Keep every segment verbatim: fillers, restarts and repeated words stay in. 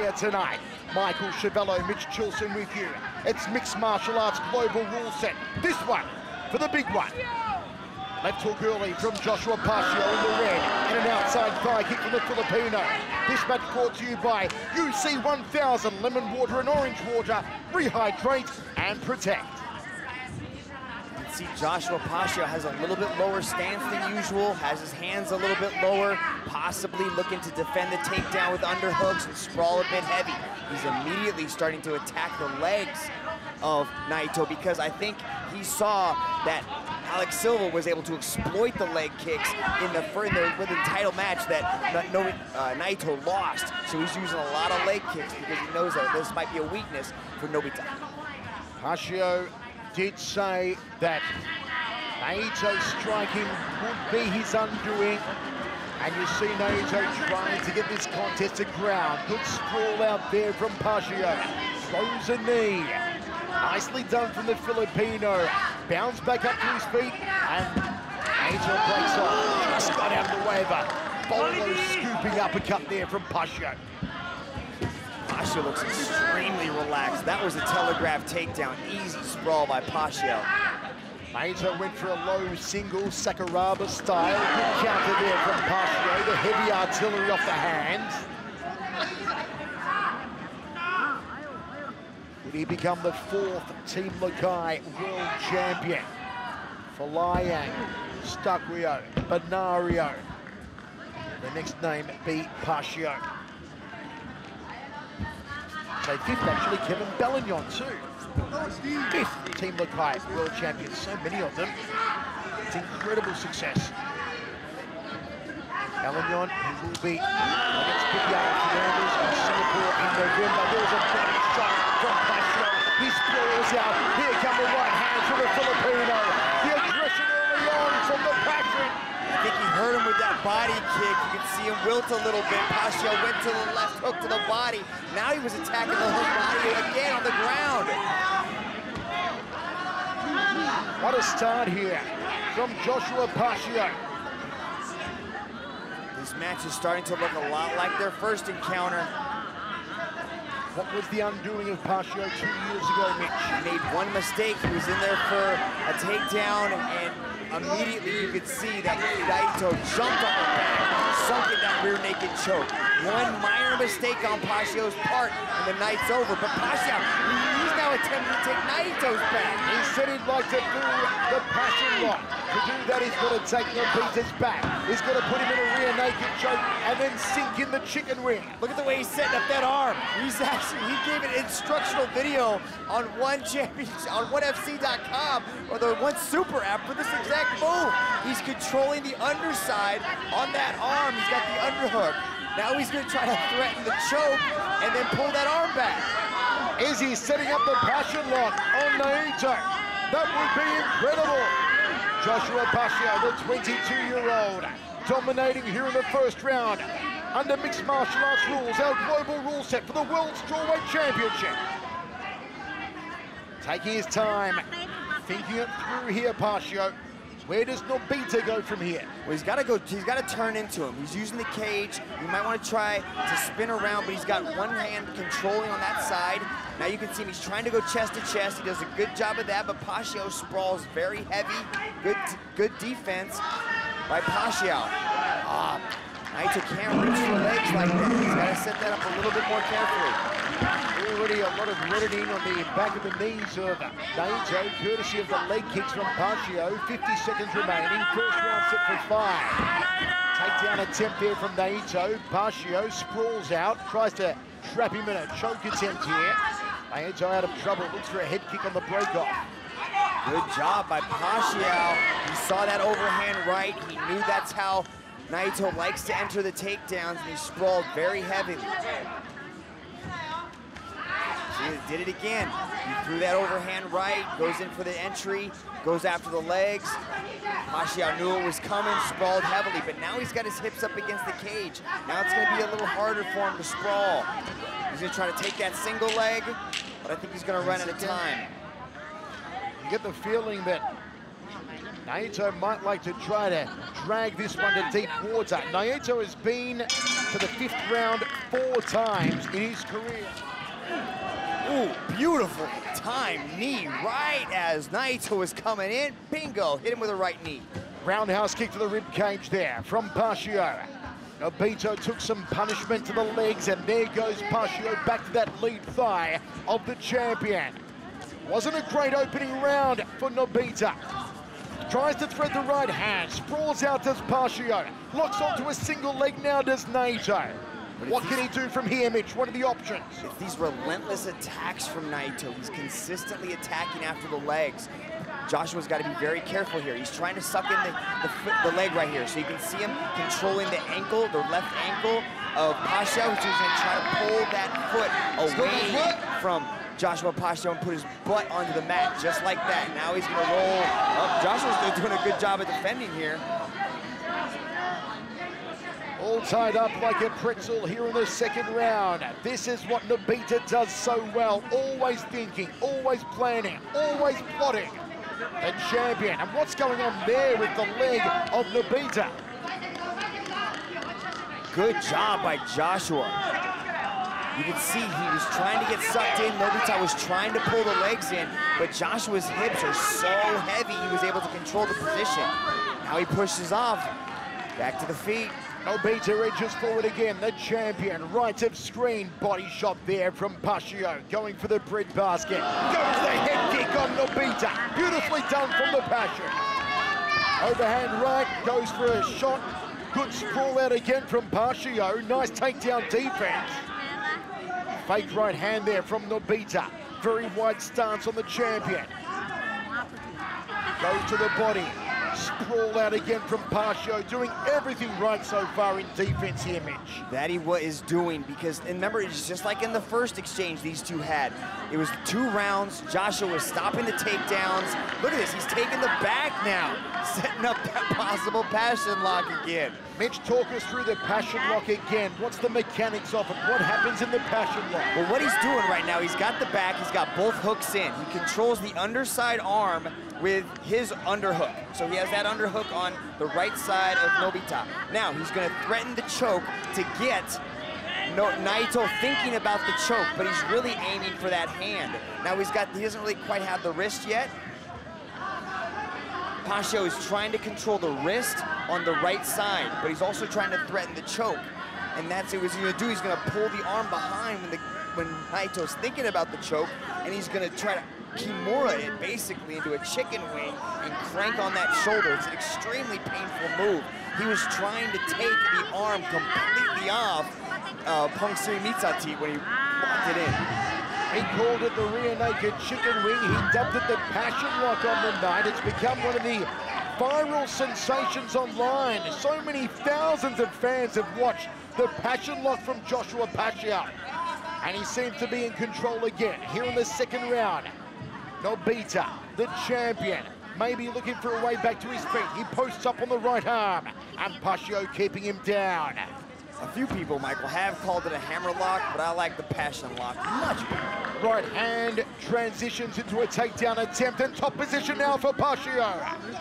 here tonight. Michael Chavello, Mitch Chilson with you. It's Mixed Martial Arts Global Rule Set. This one for the big one. Left hook early from Joshua Pacio in the red, and an outside thigh kick from the Filipino. This match brought to you by U C one thousand Lemon Water and Orange Water. Rehydrate and protect. You can see Joshua Pacio has a little bit lower stance than usual, has his hands a little bit lower, possibly looking to defend the takedown with underhooks and sprawl a bit heavy. He's immediately starting to attack the legs of Naito because I think he saw that Alex Silva was able to exploit the leg kicks in the, in the, in the title match that no, uh, Naito lost. So he's using a lot of leg kicks because he knows that this might be a weakness for Nobita. Pacio did say that Naito striking would be his undoing. And you see Naito trying to get this contest to ground. Good sprawl out there from Pacio. Throws a knee. Nicely done from the Filipino. Bounce back up to his feet, and Naito breaks off. Just got out of the way of a Bolo scooping uppercut there from Pacio. Pacio looks extremely relaxed. That was a telegraph takedown. Easy sprawl by Pacio. Naito went for a low single Sakuraba style. Good counter there from Pacio. The heavy artillery off the hands. Would he become the fourth Team Lakai world champion? Falayang, Stucquio, Benario. The next name be Pacio. So fifth actually, Kevin Bellignon too. Fifth Team Lakai world champion, so many of them. It's incredible success. Bellignon, who will be against Pipiano Fernandez in Singapore in November. There's a body shot from Pacio. He sprawls out. Here come the right hands from the Filipino. The aggression early on from the passion. I think he hurt him with that body kick. You can see him wilt a little bit. Pacio went to the left hook to the body. Now he was attacking the hook body again on the ground. What a start here from Joshua Pacio. This match is starting to look a lot like their first encounter. What was the undoing of Pacio two years ago, Mitch? He made one mistake. He was in there for a takedown, and immediately you could see that Naito jumped on the back, sunk in that rear naked choke. One minor mistake on Pacio's part, and the night's over. But Pacio, he's now attempting to take Naito's back. He said he'd like to do the passion lock. To do that, he's got to take Nobita's back. He's got to put him in a rear naked choke and then sink in the chicken wing. Look at the way he's setting up that arm. He's actually, he gave an instructional video on one championship, on one F C dot com, or the One Super app for this exact move. He's controlling the underside on that arm. He's got the underhook. Now he's going to try to threaten the choke and then pull that arm back. Is he setting up the passion lock on Naito? That would be incredible. Joshua Pacio, the twenty-two-year-old, dominating here in the first round under mixed martial arts rules, our global rule set for the World Strawweight Championship. Taking his time, thinking it through here, Pacio. Where does Nobita go from here? Well, he's got to go. He's got to turn into him. He's using the cage. You might want to try to spin around, but he's got one hand controlling on that side. Now you can see him. He's trying to go chest to chest. He does a good job of that, but Pacio sprawls very heavy. Good, good defense by Pacio. Ah, Naito can't reach for legs like that. He's got to set that up a little bit more carefully. Already a lot of reddening on the back of the knees of Naito, courtesy of the leg kicks from Pacio. fifty seconds remaining, first round set for five. Takedown attempt there from Naito. Pacio sprawls out, tries to trap him in a choke attempt here. Naito out of trouble, looks for a head kick on the break-off. Good job by Pacio. He saw that overhand right. He knew that's how Naito likes to enter the takedowns, and he sprawled very heavily. He did it again. He threw that overhand right, goes in for the entry, goes after the legs. Pacio knew it was coming, sprawled heavily, but now he's got his hips up against the cage. Now it's gonna be a little harder for him to sprawl. He's gonna try to take that single leg, but I think he's gonna run out of time. You get the feeling that Naito might like to try to drag this one to deep water. Naito has been to the fifth round four times in his career. Ooh, beautiful time knee right as Naito was coming in. Bingo, hit him with a right knee. Roundhouse kick to the rib cage there from Pacio. Nobito took some punishment to the legs, and there goes Pacio back to that lead thigh of the champion. Wasn't a great opening round for Nobita. Tries to thread the right hand, sprawls out does Pacio. Locks onto a single leg now does Naito. What can he do from here, Mitch? What are the options? If these relentless attacks from Naito, he's consistently attacking after the legs. Joshua's got to be very careful here. He's trying to suck in the, the, foot, the leg right here. So you can see him controlling the ankle, the left ankle of Pacio, who's going to try to pull that foot away from Joshua Pacio and put his butt onto the mat, just like that. Now he's going to roll up. Joshua's doing a good job of defending here. All tied up like a pretzel here in the second round. This is what Nobita does so well. Always thinking, always planning, always plotting. The champion. And what's going on there with the leg of Nobita? Good job by Joshua. You can see he was trying to get sucked in. Nobita was trying to pull the legs in, but Joshua's hips are so heavy he was able to control the position. Now he pushes off. Back to the feet. Nobita edges forward again, the champion, right of screen, body shot there from Pacio, going for the bread basket. Goes the head kick on Nobita, beautifully done from the Passion. Overhand right, goes for a shot, good sprawl out again from Pacio, nice takedown defense. Fake right hand there from Nobita, very wide stance on the champion. Goes to the body. Sprawl out again from Pacio, doing everything right so far in defense here, Mitch. That he what is doing, because and remember, it's just like in the first exchange these two had. It was two rounds. Joshua was stopping the takedowns. Look at this, he's taking the back now, setting up that possible passion lock again. Mitch, talk us through the passion lock again. What's the mechanics of it? What happens in the passion lock? Well, what he's doing right now, he's got the back, he's got both hooks in. He controls the underside arm with his underhook. So he has that underhook on the right side of Nobita. Now he's gonna threaten the choke to get no, Naito thinking about the choke, but he's really aiming for that hand. Now he's got, he doesn't really quite have the wrist yet. Pacio is trying to control the wrist on the right side, but he's also trying to threaten the choke. And that's what he's gonna do. He's gonna pull the arm behind when, the, when Naito's thinking about the choke, and he's gonna try to Kimura it basically into a chicken wing and crank on that shoulder. It's an extremely painful move. He was trying to take the arm completely off uh, Pungsiri Mitsati when he locked it in. He called it the rear naked chicken wing. He dubbed it the passion lock on the night. It's become one of the viral sensations online. So many thousands of fans have watched the passion lock from Joshua Pacio. And he seems to be in control again here in the second round. Nobita, the champion, maybe looking for a way back to his feet. He posts up on the right arm, and Pacio keeping him down. A few people, Michael, have called it a hammer lock, but I like the passion lock much better. Right hand transitions into a takedown attempt, and top position now for Pacio.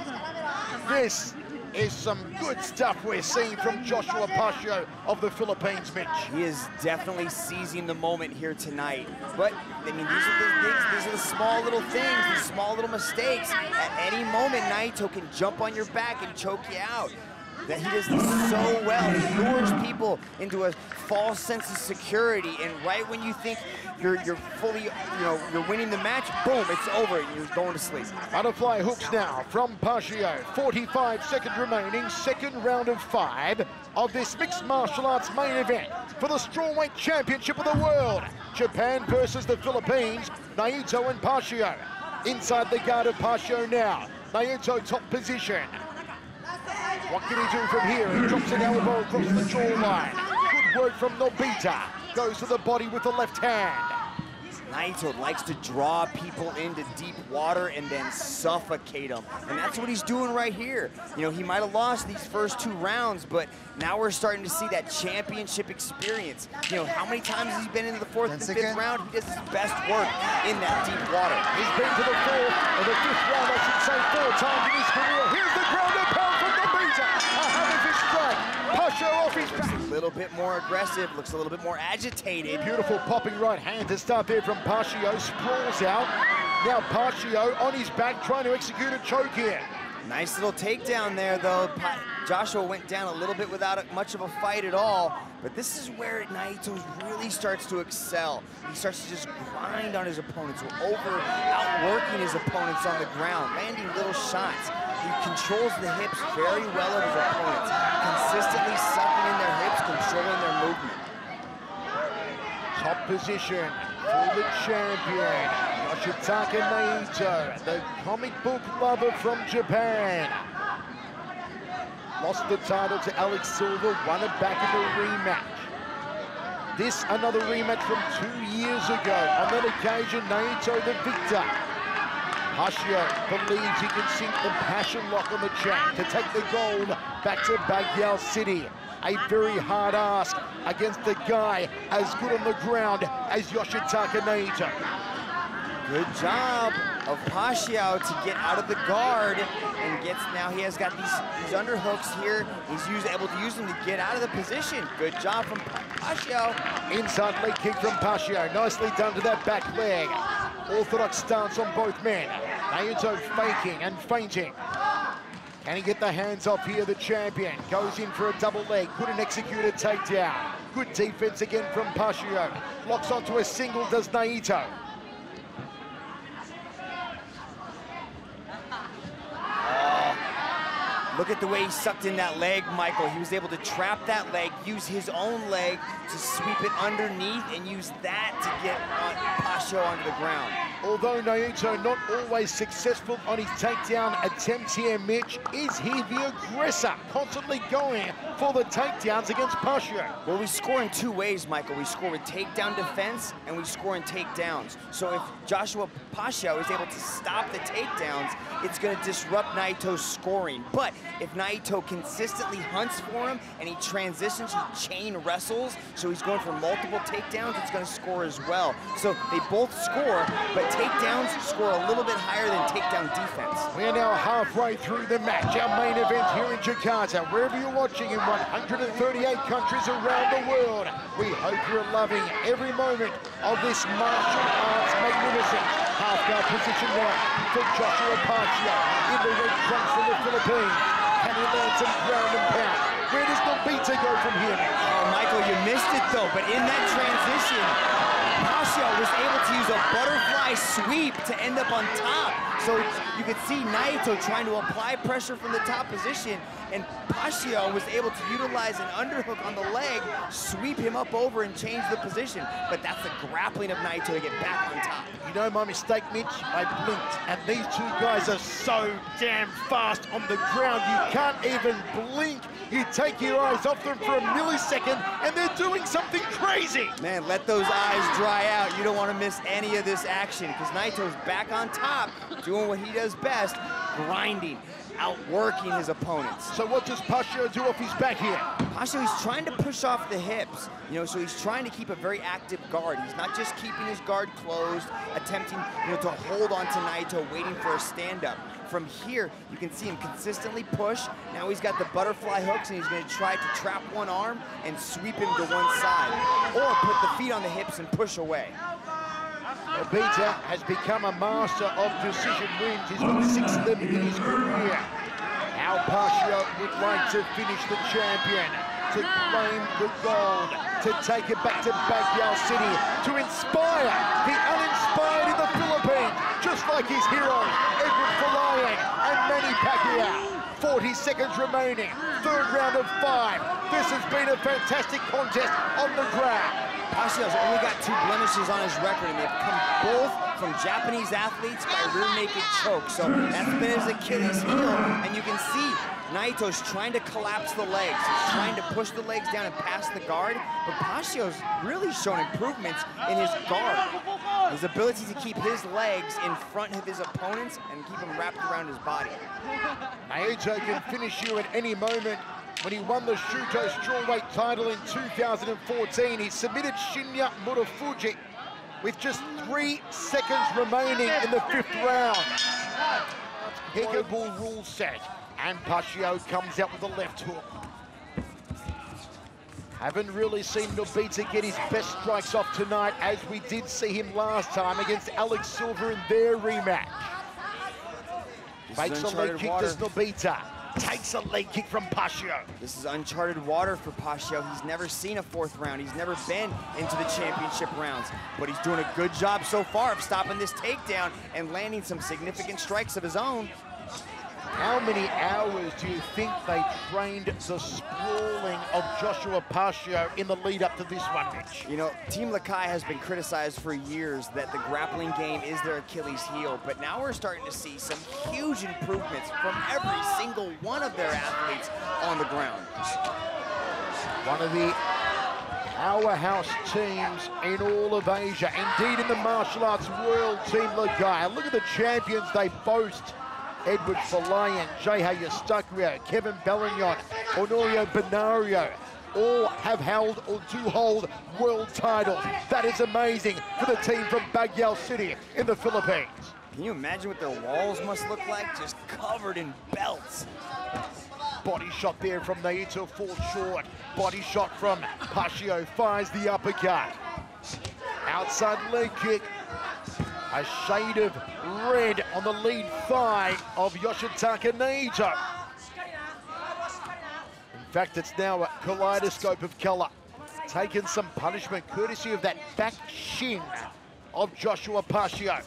This is some good stuff we're seeing from Joshua Pacio of the Philippines, Mitch. He is definitely seizing the moment here tonight. But, I mean, these are the things, these are the small little things, these small little mistakes. At any moment, Naito can jump on your back and choke you out. That he does this so well. He lures people into a false sense of security, and right when you think you're you're fully, you know, you're winning the match, boom, it's over, and you're going to sleep. Butterfly hooks now from Pacio. forty-five seconds remaining, second round of five of this mixed martial arts main event for the Strawweight Championship of the World. Japan versus the Philippines, Naito and Pacio. Inside the guard of Pacio now. Naito top position. What can he do from here? He drops an elbow across the jawline. Good work from Nobita. Goes to the body with the left hand. Naito likes to draw people into deep water and then suffocate them. And that's what he's doing right here. You know, he might have lost these first two rounds, but now we're starting to see that championship experience. You know, how many times has he been into the fourth and fifth round? He does his best work in that deep water. He's been to the fourth or the fifth round, I should say, four times in his career. Here's the ground and pound from Nobita. A hammer fist strike. Pacio off his back. A little bit more aggressive, looks a little bit more agitated. Beautiful popping right hand to start there from Pacio, sprawls out. Now Pacio on his back trying to execute a choke here. Nice little takedown there, though. Pa Joshua went down a little bit without a, much of a fight at all, but this is where Naito really starts to excel. He starts to just grind on his opponents, over outworking his opponents on the ground, landing little shots. He controls the hips very well of his opponents, consistently sucking in their hips, controlling their movement. Top position for the champion, Yoshitaka Naito, the comic book lover from Japan. Lost the title to Alex Silva, won it back in the rematch. This another rematch from two years ago. On that occasion, Naito the victor. Pacio believes he can sink the passion lock on the champ to take the gold back to Baguio City. A very hard ask against the guy as good on the ground as Yoshitaka Naito. Good job of Pacio to get out of the guard, and gets now he has got these, these underhooks here. He's used, able to use them to get out of the position. Good job from Pacio. Inside leg kick from Pacio, nicely done to that back leg. Orthodox stance on both men. Naito faking and feinting. Can he get the hands off here, the champion? Goes in for a double leg, couldn't execute a takedown. Good defense again from Pacio. Locks onto a single, does Naito. Look at the way he sucked in that leg, Michael. He was able to trap that leg, use his own leg to sweep it underneath, and use that to get Pacio onto the ground. Although Naito not always successful on his takedown attempts here, Mitch, is he the aggressor, constantly going for the takedowns against Pacio? Well, we score in two ways, Michael. We score with takedown defense, and we score in takedowns. So if Joshua Pacio is able to stop the takedowns, it's going to disrupt Naito's scoring. But if Naito consistently hunts for him and he transitions, he chain wrestles, so he's going for multiple takedowns, it's going to score as well. So they both score, but takedowns score a little bit higher than takedown defense. We're now halfway through the match, our main event here in Jakarta. Wherever you're watching in one hundred thirty-eight countries around the world, we hope you're loving every moment of this martial arts magnificence. Half guard position now for Joshua Pacio in the red trunks from the Philippines. Can he land some ground and pound? Where does the beater go from here? Oh, Michael, you missed it though, but in that transition, Pacio was able to use a butterfly sweep to end up on top. So you could see Naito trying to apply pressure from the top position, and Pacio was able to utilize an underhook on the leg, sweep him up over and change the position. But that's the grappling of Naito to get back on top. You know my mistake, Mitch? I blinked, and these two guys are so damn fast on the ground, you can't even blink. You take your eyes off them for a millisecond, and they're doing something crazy. Man, let those eyes dry out. You don't want to miss any of this action, because Naito's back on top, doing what he does best, grinding, outworking his opponents. So what does Pacio do off his back here? Pacio, he's trying to push off the hips, you know, so he's trying to keep a very active guard. He's not just keeping his guard closed, attempting, you know, to hold on to Naito, waiting for a stand-up. From here, you can see him consistently push. Now he's got the butterfly hooks, and he's going to try to trap one arm and sweep him to one side, or put the feet on the hips and push away. Obita has become a master of decision wins. He's got six of them in his career. How Pacio would like to finish the champion, to claim the gold, to take it back to Baguio City, to inspire the uninspired in the Philippines, just like his heroes, Edward Falayan and Manny Pacquiao. forty seconds remaining, third round of five. This has been a fantastic contest on the ground. Pacio's only got two blemishes on his record, and they've come both from Japanese athletes by rear naked choke. So that's been his Achilles heel, and you can see Naito's trying to collapse the legs. He's trying to push the legs down and pass the guard, but Pacio's really shown improvements in his guard. His ability to keep his legs in front of his opponents and keep them wrapped around his body. Naito can finish you at any moment. When he won the Shuto Strawweight title in two thousand fourteen, he submitted Shinya Murafuji with just three seconds remaining in the fifth round. Peekaboo rule set, and Pacio comes out with a left hook. Haven't really seen Nobita get his best strikes off tonight, as we did see him last time against Alex Silva in their rematch. Fakes a leg kick, does Nobita. Takes a leg kick from Pacio. This is uncharted water for Pacio. He's never seen a fourth round. He's never been into the championship rounds, but he's doing a good job so far of stopping this takedown and landing some significant strikes of his own. How many hours do you think they trained the sprawling of Joshua Pacio in the lead up to this one, Mitch? You know, Team Lakai has been criticized for years that the grappling game is their Achilles heel, but now we're starting to see some huge improvements from every single one of their athletes on the ground. One of the powerhouse teams in all of Asia, indeed in the martial arts world, Team Lakai. Look at the champions they boast. Edward Falayan, Jeha Yoshitaka, Kevin Bellignon, Honorio Benario, all have held or do hold world titles. That is amazing for the team from Baguio City in the Philippines. Can you imagine what their walls must look like? Just covered in belts. Body shot there from Naito, falls short. Body shot from Pacio, fires the uppercut. Outside leg kick. A shade of red on the lead thigh of Yoshitaka Naito. In fact, it's now a kaleidoscope of color. Taken some punishment courtesy of that back shin of Joshua Pacio.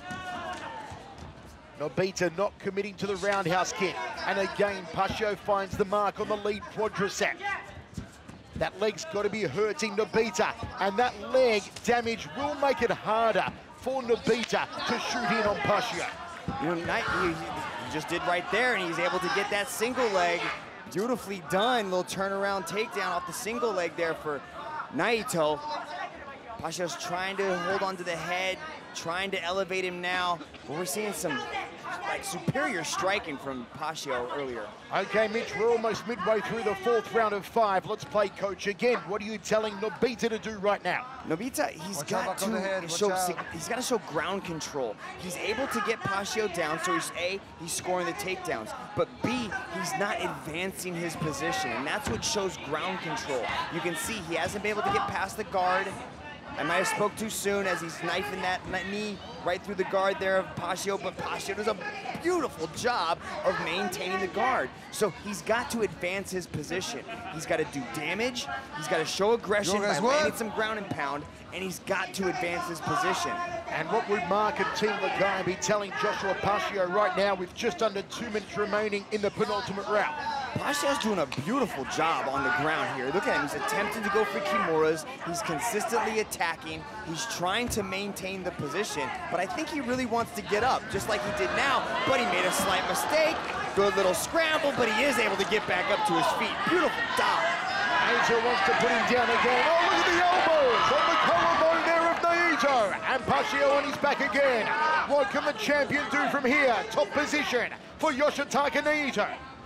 Nobita not committing to the roundhouse kick. And again, Pacio finds the mark on the lead quadricep. That leg's got to be hurting Nobita. And that leg damage will make it harder for Nobita to shoot in on Pacio. You know, Knight, he, he just did right there, and he's able to get that single leg. Beautifully done. Little turnaround takedown off the single leg there for Naito. Pacio's trying to hold on to the head, trying to elevate him now. But we're seeing some like superior striking from Pacio earlier. Okay, Mitch, we're almost midway through the fourth round of five. Let's play coach again. What are you telling Nobita to do right now? Nobita, he's Watch got out, to on the head. show Watch he's got to show ground control. He's able to get Pacio down, so he's A, he's scoring the takedowns, but B, he's not advancing his position, and that's what shows ground control. You can see he hasn't been able to get past the guard. I might have spoke too soon as he's knifing that knee right through the guard there of Pacio, but Pacio does a beautiful job of maintaining the guard. So he's got to advance his position. He's got to do damage, he's got to show aggression by landing some ground and pound, and he's got to advance his position. And what would Mark and Team Lakai be telling Joshua Pacio right now with just under two minutes remaining in the penultimate round? Pacio's doing a beautiful job on the ground here. Look at him, he's attempting to go for Kimuras. He's consistently attacking. He's trying to maintain the position, but I think he really wants to get up, just like he did now, but he made a slight mistake. Good little scramble, but he is able to get back up to his feet. Beautiful dive. Naito wants to put him down again. Oh, look at the elbows on the collarbone there of Naito. And Pacio on his back again. What can the champion do from here? Top position for Yoshitaka Naito.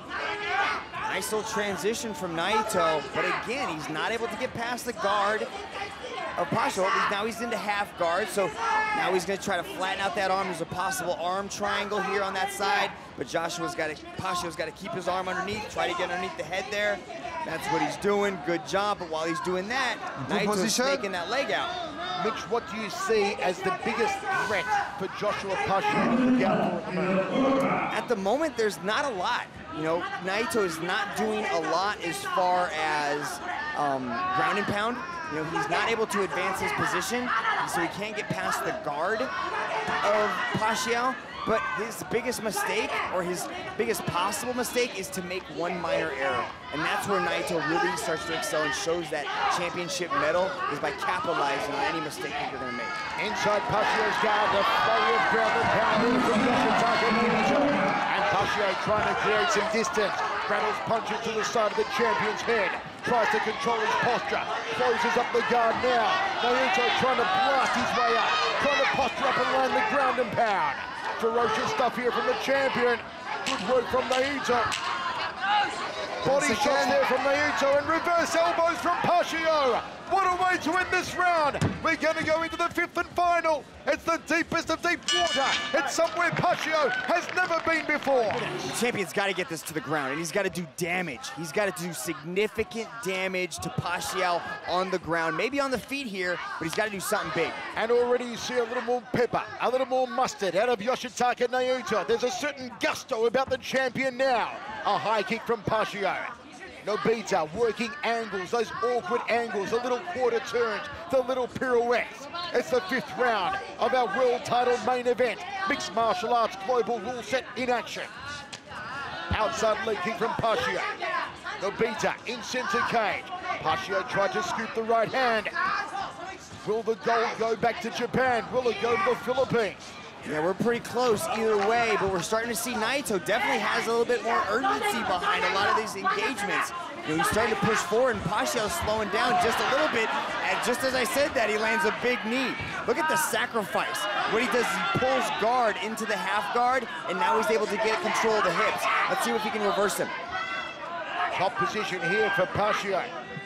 Nice little transition from Naito, but again, he's not able to get past the guard of Pacio. Now he's into half guard, so now he's gonna try to flatten out that arm. There's a possible arm triangle here on that side, but Joshua's got to, Pacio's got to keep his arm underneath, try to get underneath the head there. That's what he's doing, good job, but while he's doing that, Naito's taking that leg out. Mitch, what do you see as the biggest threat for Joshua Pacio to look out for at the moment? At the moment, there's not a lot. You know, Naito is not doing a lot as far as um, ground and pound. You know, he's not able to advance his position, so he can't get past the guard of Pacio. But his biggest mistake, or his biggest possible mistake, is to make one minor error. And that's where Naito really starts to excel and shows that championship medal, is by capitalizing on any mistake that you're gonna make. Inside Pacio's guard, the flurry of ground and pound from Yoshitaka Naito. And Pacio trying to create some distance. Rattles punches to the side of the champion's head. Tries to control his posture. Closes up the guard now. Naito trying to blast his way up. Trying to posture up and land the ground and pound. Ferocious stuff here from the champion. Good work from Naito. Body Once shots again. there from Naito and reverse elbows from Pacio. What a way to win this round. We're going to go into the fifth and final. It's the deepest of deep water. It's somewhere Pacio has never been before. The champion's got to get this to the ground, and he's got to do damage. He's got to do significant damage to Pacio on the ground, maybe on the feet here, but he's got to do something big. And already you see a little more pepper, a little more mustard out of Yoshitaka Naito. There's a certain gusto about the champion now. A high kick from Pacio. Nobita working angles, those awkward angles, the little quarter turns, the little pirouettes. It's the fifth round of our world title main event. Mixed martial arts global rule set in action. Outside leg kick from Pacio. Nobita in center cage. Pacio tried to scoop the right hand. Will the gold go back to Japan? Will it go to the Philippines? Yeah, we're pretty close either way, but we're starting to see Naito definitely has a little bit more urgency behind a lot of these engagements. You know, he's starting to push forward, and Pacio's slowing down just a little bit. And just as I said that, he lands a big knee. Look at the sacrifice. What he does is he pulls guard into the half guard, and now he's able to get control of the hips. Let's see if he can reverse him. Top position here for Pacio.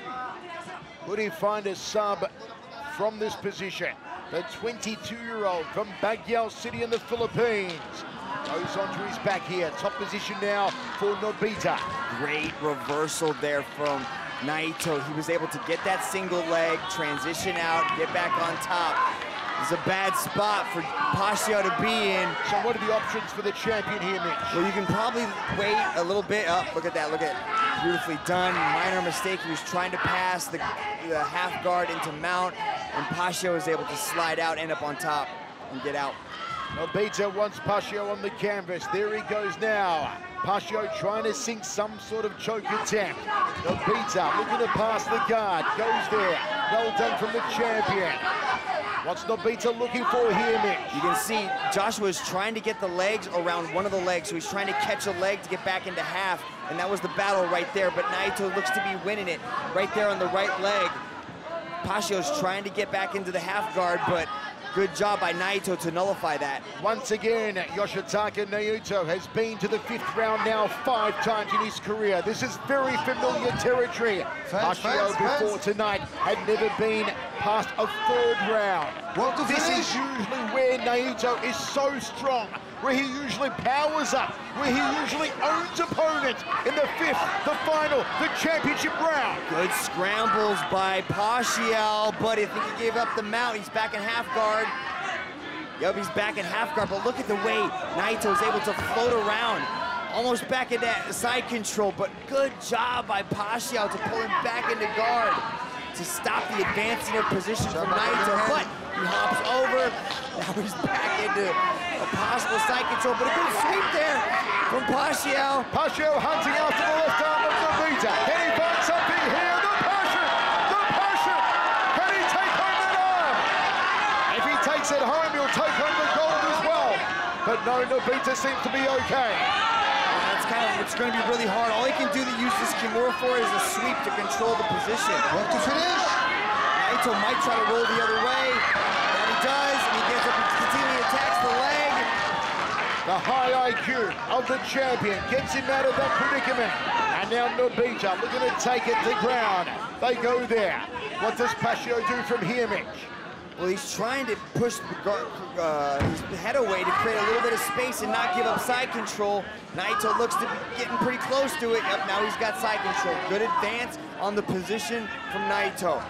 Could he find a sub from this position? The twenty-two-year-old from Baguio City in the Philippines goes onto his back here. Top position now for Nobita. Great reversal there from Naito. He was able to get that single leg, transition out, get back on top. It's a bad spot for Pacio to be in. So what are the options for the champion here, Mitch? Well, you can probably wait a little bit up. Look at that, look at it. Beautifully done. Minor mistake. He was trying to pass the, the half guard into mount, and Pacio was able to slide out, end up on top, and get out. Nobita wants Pacio on the canvas. There he goes now. Pacio trying to sink some sort of choke attempt. Nobita looking to pass the guard. Goes there. Well done from the champion. What's Nobita looking for here, Mitch? You can see Joshua is trying to get the legs around one of the legs, so he's trying to catch a leg to get back into half, and that was the battle right there, but Naito looks to be winning it right there on the right leg. Pacio's trying to get back into the half guard, but good job by Naito to nullify that. Once again, Yoshitaka Naito has been to the fifth round now five times in his career. This is very familiar territory. Pacio before tonight had never been past a third round. Want to This finish? is usually where Naito is so strong, where he usually powers up, where he usually owns opponents in the fifth, the final, the championship round. Good scrambles by Pacio, but I think he gave up the mount. He's back in half guard. Yep, he's back in half guard, but look at the way Naito is able to float around. Almost back in that side control, but good job by Pacio to pull him back into guard to stop the advancing of position from Naito, but he hops over. Now he's back into a possible side control, but a good sweep there from Pacio. Pacio hunting after the left arm of Nobita. Can he find something here? The passion! The passion! Can he take home that arm? If he takes it home, he'll take home the gold as well. But no, Nobita seems to be okay. That's kind of, it's going to be really hard. All he can do to use this Kimura for is a sweep to control the position. Want to finish? Naito might try to roll the other way. That he does, and he gets up and continually attacks the leg. The high I Q of the champion gets him out of that predicament. And now Nobita looking to take it to ground. They go there. What does Pacio do from here, Mitch? Well, he's trying to push the guard, uh, his head away to create a little bit of space and not give up side control. Naito looks to be getting pretty close to it. Yep, now he's got side control. Good advance on the position from Naito.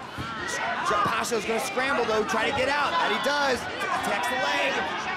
Pacio's going to scramble, though, try to get out. That he does. Attacks the leg.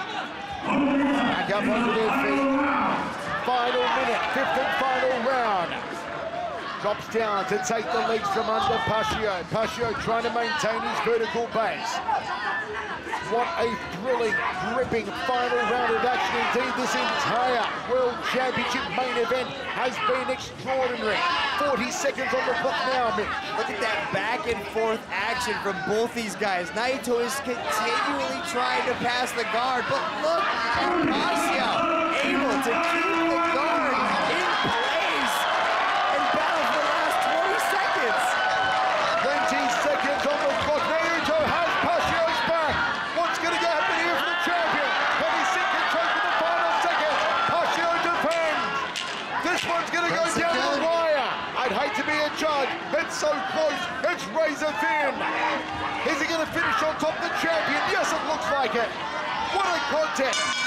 Back up onto their feet. Final minute, fifth and final round. Drops down to take the legs from under Pacio. Pacio trying to maintain his vertical base. What a thrilling, gripping final round of action indeed. This entire World Championship main event has been extraordinary. forty seconds on the clock now, Mitch. Look at that back and forth action from both these guys. Naito is continually trying to pass the guard, but look at Pacio able to keep the guard in place and battle for the last twenty seconds. twenty seconds on the clock. Naito has Pacio's back. What's going to happen here for the champion? Can he sink and choke in the final seconds? Pacio defends. This one's going to go down the wire. It's so close. It's razor thin. Is he going to finish on top of the champion? Yes, it looks like it. What a contest.